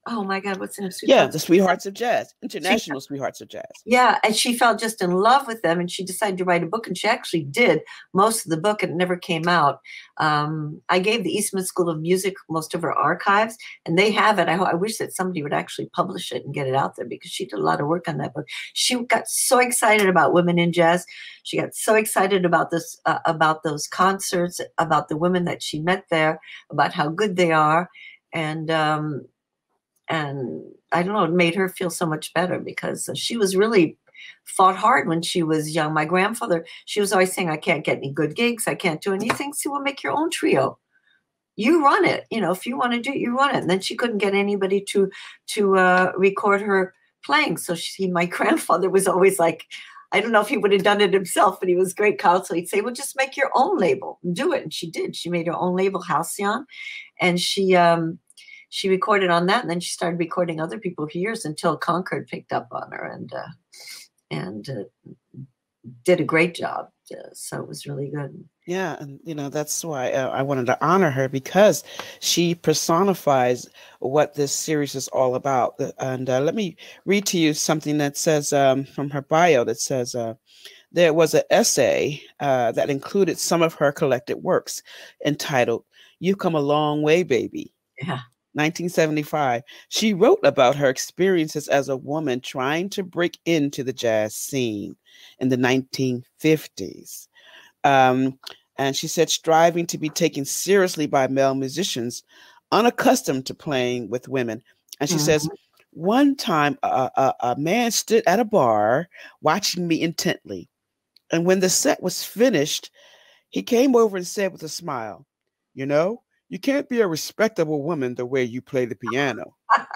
Oh my God, what's the name? Yeah, the Sweethearts of Jazz, International she, Sweethearts of Jazz. Yeah, and she fell just in love with them, and she decided to write a book, and she actually did most of the book, and it never came out. Um, I gave the Eastman School of Music most of her archives, and they have it. I, I wish that somebody would actually publish it and get it out there, because she did a lot of work on that book. She got so excited about women in jazz. She got so excited about this, uh, about those concerts, about the women that she met there, about how good they are, and um, And I don't know, it made her feel so much better, because she was really fought hard when she was young. My grandfather, she was always saying, I can't get any good gigs. I can't do anything. So we'll make your own trio. You run it. You know, if you want to do it, you run it. And then she couldn't get anybody to, to uh, record her playing. So she, my grandfather was always like, I don't know if he would have done it himself, but he was great counsel. He'd say, well, just make your own label. Do it. And she did. She made her own label, Halcyon. And she, um, She recorded on that, and then she started recording other people for years until Concord picked up on her and uh, and uh, did a great job. Uh, so it was really good. Yeah, and you know that's why uh, I wanted to honor her, because she personifies what this series is all about. And uh, let me read to you something that says um, from her bio that says uh, there was an essay uh, that included some of her collected works entitled "You've Come a Long Way, Baby." Yeah. nineteen seventy-five. She wrote about her experiences as a woman trying to break into the jazz scene in the nineteen fifties. Um, and she said, striving to be taken seriously by male musicians, unaccustomed to playing with women. And she mm-hmm. says, one time a, a, a man stood at a bar watching me intently. And when the set was finished, he came over and said with a smile, you know, you can't be a respectable woman the way you play the piano.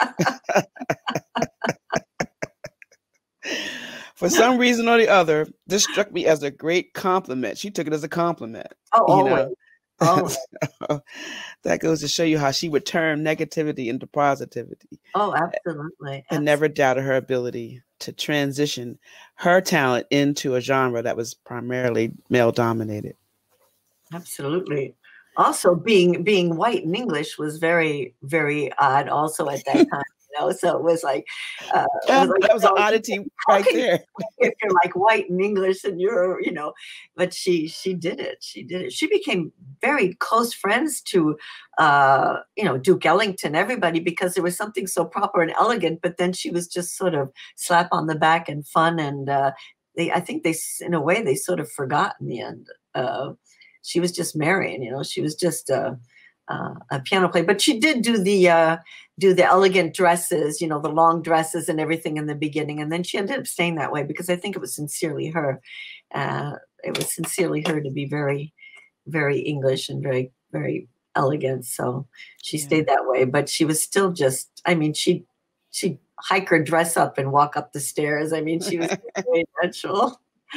For some reason or the other, this struck me as a great compliment. She took it as a compliment. Oh, you always. know? Always. So, that goes to show you how she would turn negativity into positivity. Oh, absolutely. And absolutely. never doubted her ability to transition her talent into a genre that was primarily male dominated. Absolutely. Also, being being white in English was very, very odd also at that time, you know, so it was like, uh, yeah, it was like, that was an oddity right there. If you're like white in English and you're, you know, but she she did it. She did it. She became very close friends to, uh, you know, Duke Ellington, everybody, because there was something so proper and elegant, but then she was just sort of slap on the back and fun. And uh, they, I think they, in a way, they sort of forgot in the end. Uh, She was just Marian, you know. She was just a, uh, a piano player, but she did do the uh, do the elegant dresses, you know, the long dresses and everything in the beginning, and then she ended up staying that way because I think it was sincerely her. Uh, it was sincerely her to be very, very English and very, very elegant. So she yeah. stayed that way, but she was still just. I mean, she she hike her dress up and walk up the stairs. I mean, she was very natural.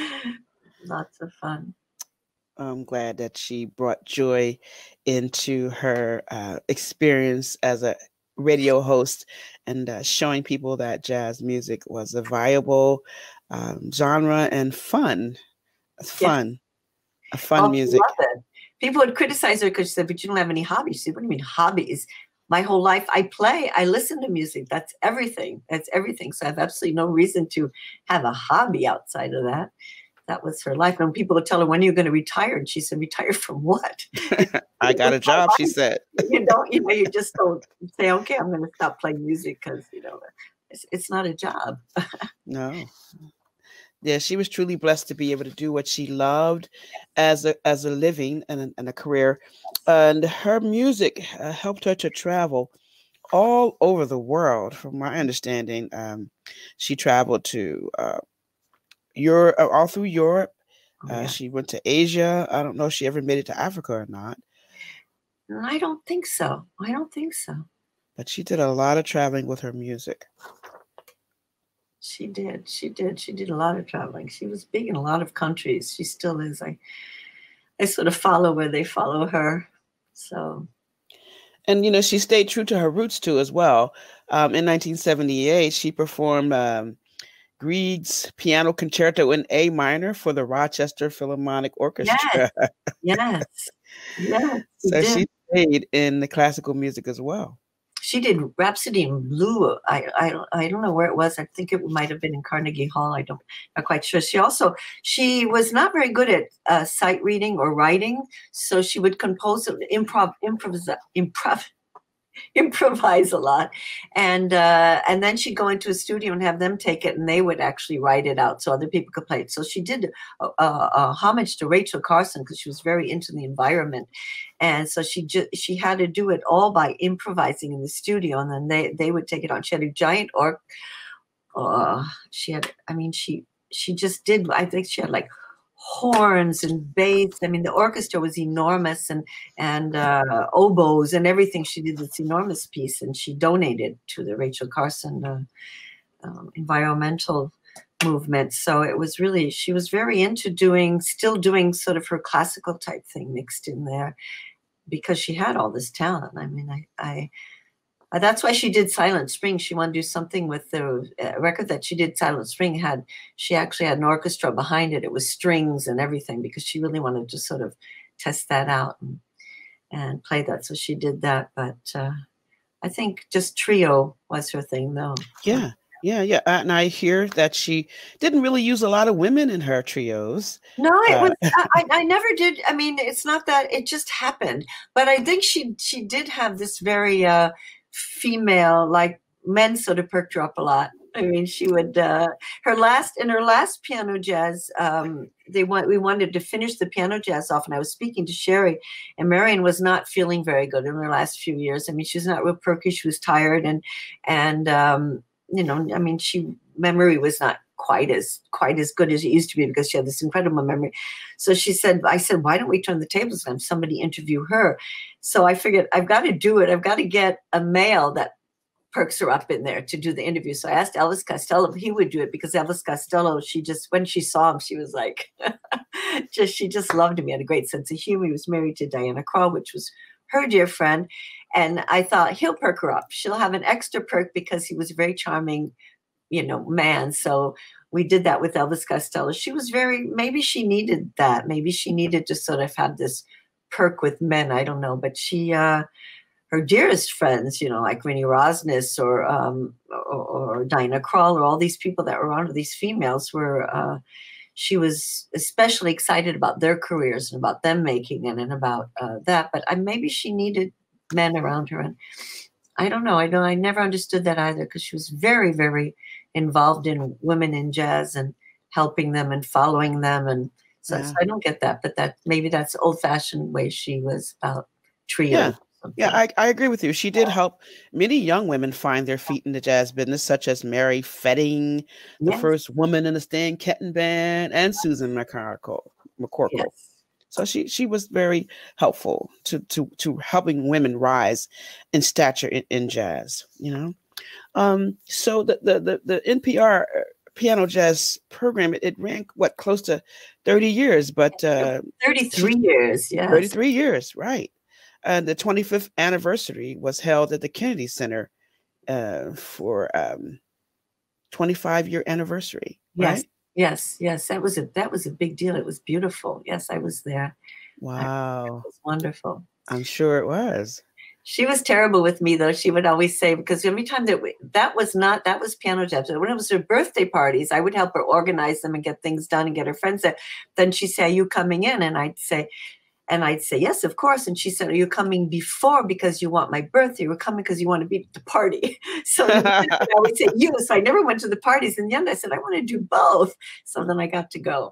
Lots of fun. I'm glad that she brought joy into her uh, experience as a radio host and uh, showing people that jazz music was a viable um, genre and fun, fun, yeah. a fun oh, music. People would criticize her because she said, but you don't have any hobbies. She said, what do you mean hobbies? My whole life I play, I listen to music. That's everything. That's everything. So I have absolutely no reason to have a hobby outside of that. That was her life. And people would tell her, when are you going to retire? And she said, retire from what? I got a job, she said. You don't, you know, you just don't say, okay, I'm going to stop playing music because, you know, it's, it's not a job. No. Yeah, she was truly blessed to be able to do what she loved as a as a living and a, and a career. And her music uh, helped her to travel all over the world. From my understanding, um, she traveled to uh, Europe, all through Europe. Oh, yeah. uh, she went to Asia. I don't know if she ever made it to Africa or not. I don't think so. I don't think so. But she did a lot of traveling with her music. She did. She did. She did a lot of traveling. She was big in a lot of countries. She still is. I, I sort of follow where they follow her. So. And, you know, she stayed true to her roots, too, as well. Um, in nineteen seventy-eight, she performed um, Grieg's Piano Concerto in A minor for the Rochester Philharmonic Orchestra. Yes, yes. yes So she stayed in the classical music as well. she did Rhapsody in Blue. I, I, I don't know where it was. I think it might have been in Carnegie Hall. I don't, not quite sure. She also, she was not very good at uh, sight reading or writing. So she would compose, improv, improv, improv, improvise a lot, and uh, and then she'd go into a studio and have them take it, and they would actually write it out so other people could play it. So she did a, a, a homage to Rachel Carson because she was very into the environment, and so she just she had to do it all by improvising in the studio, and then they they would take it on. She had a giant orc. Uh, she had, I mean, she she just did. I think she had like horns and bass. I mean, the orchestra was enormous, and and uh, oboes and everything. She did this enormous piece, and she donated to the Rachel Carson uh, um, environmental movement. So it was really, she was very into doing, still doing sort of her classical type thing mixed in there, because she had all this talent. I mean, I. I Uh, that's why she did Silent Spring. She wanted to do something with the uh, record that she did. Silent Spring had, she actually had an orchestra behind it. It was strings and everything, because she really wanted to sort of test that out and, and play that. So she did that. But uh, I think just trio was her thing, though. Yeah, yeah, yeah. Uh, and I hear that she didn't really use a lot of women in her trios. No, it Uh, was. I, I never did. I mean, it's not that, it just happened. But I think she she did have this very uh, female, like, men sort of perked her up a lot. I mean, she would, uh, her last, in her last piano jazz, um, they want, we wanted to finish the piano jazz off, and I was speaking to Sherry, and Marian was not feeling very good in her last few years. I mean, she's not real perky. She was tired, and, and, um, you know, I mean, she, memory was not quite as, quite as good as it used to be, because she had this incredible memory. So she said, I said, why don't we turn the tables and have somebody interview her? So I figured, I've got to do it. I've got to get a male that perks her up in there to do the interview. So I asked Elvis Costello if he would do it, because Elvis Costello, she just, when she saw him, she was like, just, she just loved him. He had a great sense of humor. He was married to Diana Krall, which was her dear friend. And I thought, he'll perk her up. She'll have an extra perk because he was a very charming, you know, man. So we did that with Elvis Costello. She was very, maybe she needed that. Maybe she needed to sort of have this perk with men. I don't know. But she, uh, her dearest friends, you know, like Rennie Rosnes or, um, or, or Diana Krall, or all these people that were around her, these females were, uh, she was especially excited about their careers and about them making it and about uh, that. But I, maybe she needed men around her. And I don't know. I don't, I never understood that either, because she was very, very involved in women in jazz and helping them and following them. And so, Yeah. so I don't get that, but that maybe that's the old fashioned way she was about trio. Yeah. Yeah, I, I agree with you. She did help many young women find their feet in the jazz business, such as Mary Fetting, the Yes. first woman in the Stan Kenton band, and Susan McCorkle. McCorkle. Yes. So she she was very helpful to to to helping women rise in stature in, in jazz. You know, um, so the the the, the N P R piano jazz program, it, it ran what, close to thirty years, but uh, thirty-three years. Yes. thirty-three years, right? And the twenty-fifth anniversary was held at the Kennedy Center uh, for um, twenty-five year anniversary. Yes. Right? Yes. Yes. That was a that was a big deal. It was beautiful. Yes, I was there. Wow. It was wonderful. I'm sure it was. She was terrible with me, though. She would always say, because every time that we, that was not, that was piano jams. When it was her birthday parties, I would help her organize them and get things done and get her friends there. Then she'd say, are you coming in? And I'd say, and I'd say, yes, of course. And she said, are you coming before because you want my birthday? You're coming because you want to be at the party. So I would say, you. So I never went to the parties. In the end, I said, I want to do both. So then I got to go.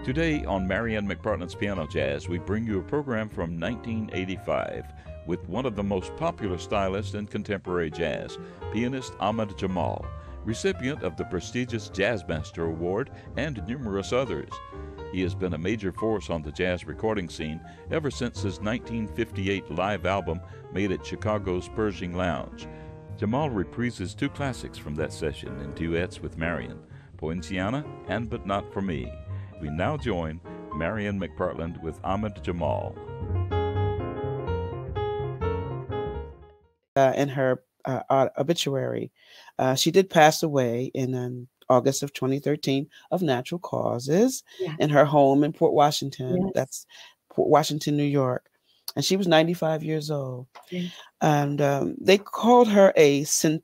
Today on Marian McPartland's Piano Jazz, we bring you a program from nineteen eighty-five with one of the most popular stylists in contemporary jazz, pianist Ahmad Jamal, recipient of the prestigious Jazzmaster Award and numerous others. He has been a major force on the jazz recording scene ever since his nineteen fifty-eight live album made at Chicago's Pershing Lounge. Jamal reprises two classics from that session in duets with Marian, Poinciana and But Not For Me. We now join Marian McPartland with Ahmad Jamal. Uh, in her uh, obituary, uh, she did pass away in um, August of twenty thirteen of natural causes yeah. in her home in Port Washington. Yes. That's Port Washington, New York. And she was ninety-five years old. Yeah. And um, they called her a syn-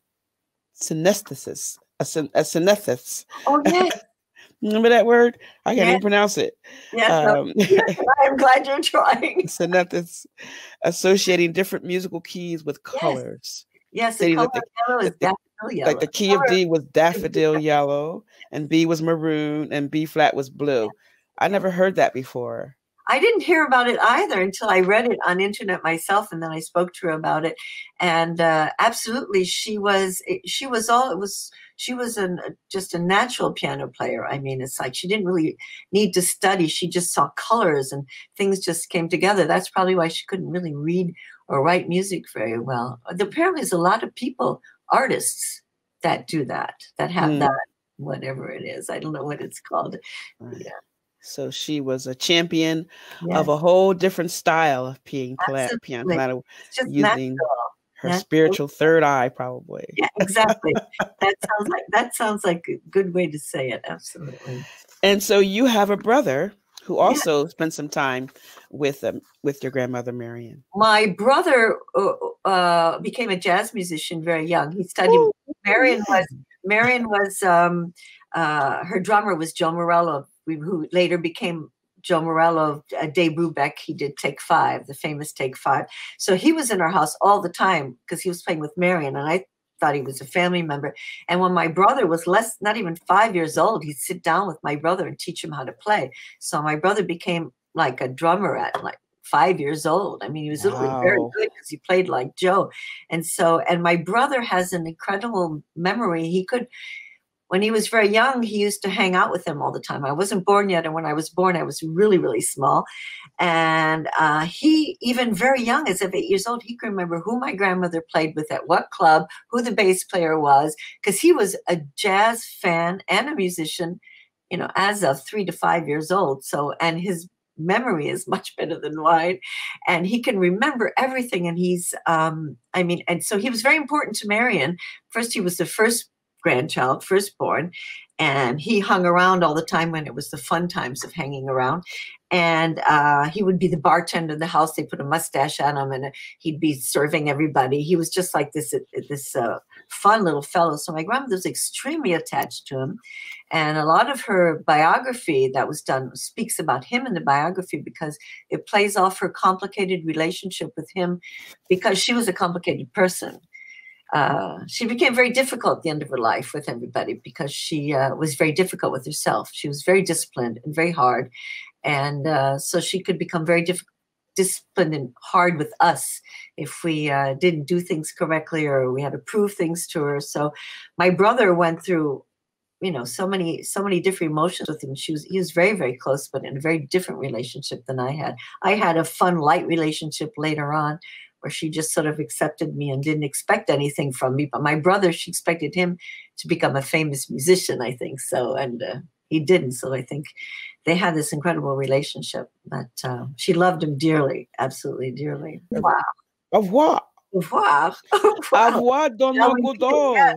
synesthesis, a, syn- a synesthetist. Oh, yes. Remember that word? I can't yes. even pronounce it. Yes, um, yes, I'm glad you're trying. Synesthetist, associating different musical keys with colors. Yes, the color the, yellow is the, daffodil yellow. Like the key of D was daffodil yellow, and B was maroon, and B flat was blue. I never heard that before. I didn't hear about it either until I read it on internet myself, and then I spoke to her about it. And uh, absolutely, she was she was all it was. She was an, just a natural piano player. I mean, it's like she didn't really need to study. She just saw colors and things just came together. That's probably why she couldn't really read or write music very well. Apparently, there's a lot of people, artists, that do that, that have mm. that, whatever it is. I don't know what it's called. Right. Yeah. So she was a champion yes. of a whole different style of piano, piano, piano using natural. her natural. spiritual third eye, probably. Yeah, exactly. that sounds like that sounds like a good way to say it. Absolutely. And so you have a brother who also yeah. spent some time with um, with your grandmother Marian. My brother uh, uh, became a jazz musician very young. He studied. Ooh, Marian yeah. was Marian was um, uh, her drummer was Joe Morello, who later became Joe Morello, uh, Dave Brubeck. He did Take Five, the famous Take Five. So he was in our house all the time because he was playing with Marian, and I thought he was a family member. And when my brother was less, not even five years old, he'd sit down with my brother and teach him how to play. So my brother became like a drummer at like five years old. I mean, he was literally wow. very good because he played like Joe. And so, and my brother has an incredible memory. He could, when he was very young, he used to hang out with them all the time. I wasn't born yet. And when I was born, I was really, really small. And uh, he, even very young, as of eight years old, he could remember who my grandmother played with at what club, who the bass player was, because he was a jazz fan and a musician, you know, as of three to five years old. So, and his memory is much better than mine. And he can remember everything. And he's, um, I mean, and so he was very important to Marian. First, he was the first grandchild, firstborn, and he hung around all the time when it was the fun times of hanging around. And uh, he would be the bartender in the house. They put a mustache on him, and he'd be serving everybody. He was just like this, this uh, fun little fellow. So my grandmother was extremely attached to him. And a lot of her biography that was done speaks about him in the biography because it plays off her complicated relationship with him because she was a complicated person. Uh, she became very difficult at the end of her life with everybody because she uh, was very difficult with herself. She was very disciplined and very hard. And uh, so she could become very diff- disciplined and hard with us if we uh, didn't do things correctly or we had to prove things to her. So my brother went through, you know, so many, so many different emotions with him. She was, he was very, very close, but in a very different relationship than I had. I had a fun, light relationship later on, where she just sort of accepted me and didn't expect anything from me. But my brother, she expected him to become a famous musician, I think. So, and uh, he didn't. So I think they had this incredible relationship. But uh, she loved him dearly, absolutely dearly. Wow. Au revoir. Au revoir. Au revoir, Don Godot.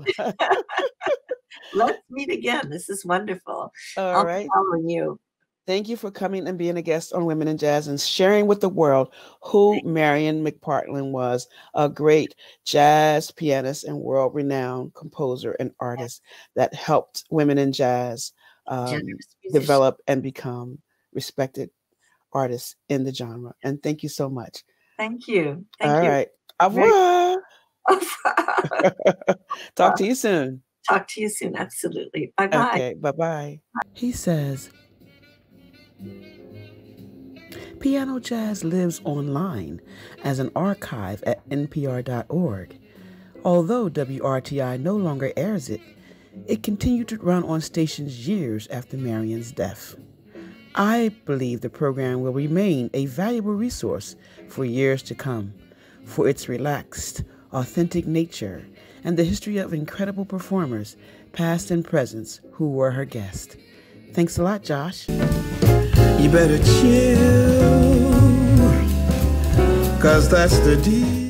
Let's meet again. This is wonderful. All I'll right. be following you. Thank you for coming and being a guest on Women in Jazz and sharing with the world who Marian McPartland was, a great jazz pianist and world-renowned composer and artist that helped women in jazz um, develop and become respected artists in the genre. And thank you so much. Thank you. Thank All you. right. Au revoir. Au revoir. Talk uh, to you soon. Talk to you soon. Absolutely. Bye-bye. Okay. Bye-bye. He says, Piano Jazz lives online as an archive at N P R dot org. Although W R T I no longer airs it, it continued to run on stations years after Marian's death. I believe the program will remain a valuable resource for years to come, for its relaxed, authentic nature and the history of incredible performers, past and present, who were her guests. Thanks a lot, Josh. You better chill, 'cause that's the deal.